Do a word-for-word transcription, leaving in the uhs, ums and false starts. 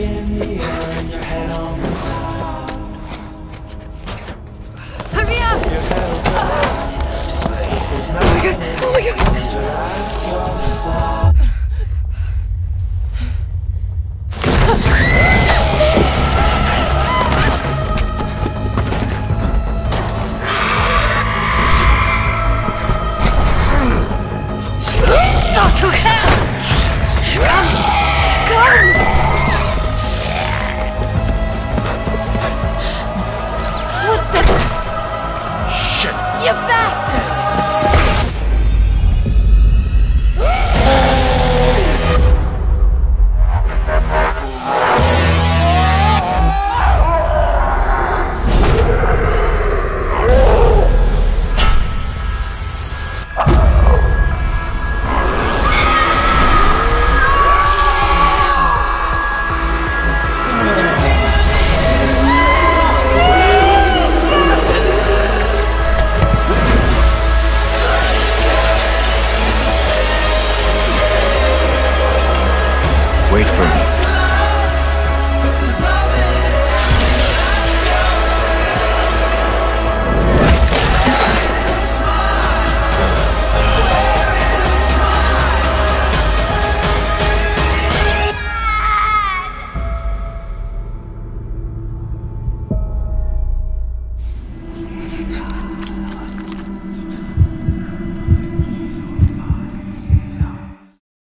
in the air and your head on the ground. Hurry up! Your head will go. There's Oh my god! nothing Oh my god! and your eyes close up.